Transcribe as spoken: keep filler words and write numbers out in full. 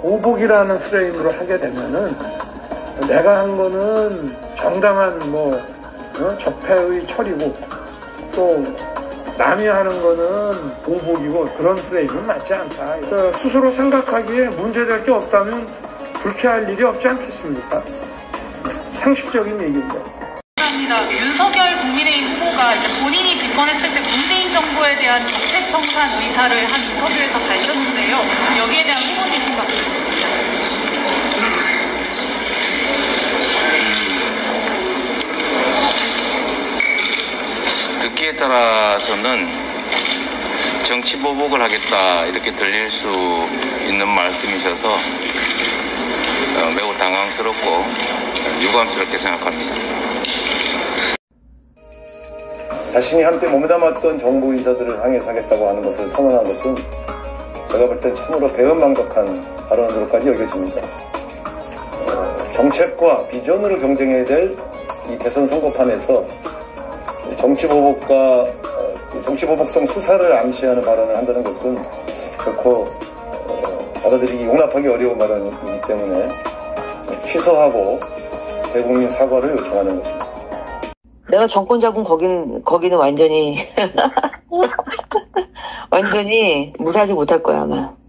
보복이라는 프레임으로 하게 되면은 내가 한 거는 정당한 뭐 어? 적폐의 처리고 또 남이 하는 거는 보복이고 그런 프레임은 맞지 않다. 그러니까 스스로 생각하기에 문제될 게 없다면 불쾌할 일이 없지 않겠습니까? 상식적인 얘기입니다. 감사합니다. 윤석열 국민의힘 후보가 이제 본인이 집권했을 때 문재인 정부에 대한 적폐 청산 의사를 한 인터뷰에서 밝혔는데요. 여기에 대한 후보님 생각 있습니까? 듣기에 따라서는 정치 보복을 하겠다 이렇게 들릴 수 있는 말씀이셔서 매우 당황스럽고 유감스럽게 생각합니다. 자신이 한때 몸담았던 정부 인사들을 향해서 하겠다고 하는 것을 선언한 것은 제가 볼 땐 참으로 배은망덕한 발언으로까지 여겨집니다. 어, 정책과 비전으로 경쟁해야 될 이 대선 선거판에서 정치보복과 어, 정치보복성 수사를 암시하는 발언을 한다는 것은 결코 어, 받아들이기 용납하기 어려운 발언이기 때문에 취소하고 대국민 사과를 요청하는 것입니다. 내가 정권 잡은 거긴, 거기는 완전히, 완전히 무사하지 못할 거야, 아마.